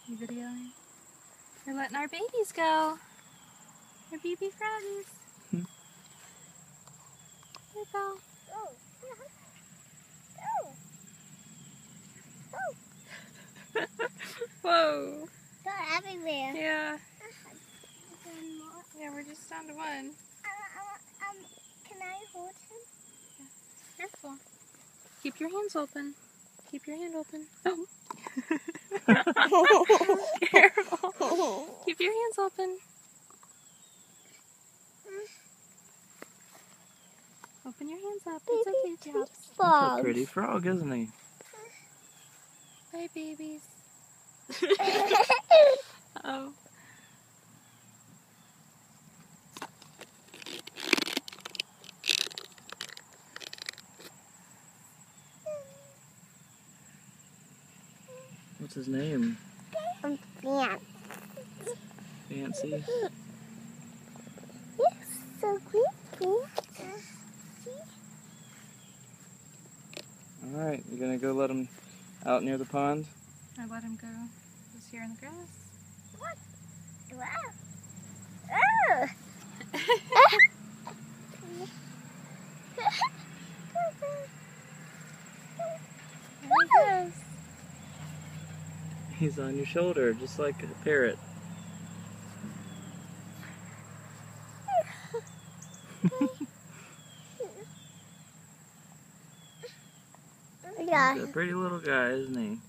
You videoing? We're letting our babies go. Our baby froggies. Here we go. Oh. Whoa. They're everywhere. Yeah. Yeah, we're just down to one. Can I hold him? Careful. Keep your hands open. Keep your hand open. Oh. Careful. Keep your hands open. Open your hands up. It's okay, Chops. That's a pretty frog, isn't he? Bye, babies. Oh. What's his name? Yeah. Fancy? Yes, so creepy. Alright, you gonna go let him out near the pond? I let him go. He's here in the grass. What? Wow. Oh. There he goes. He's on your shoulder, just like a parrot. Yeah. He's a pretty little guy, isn't he?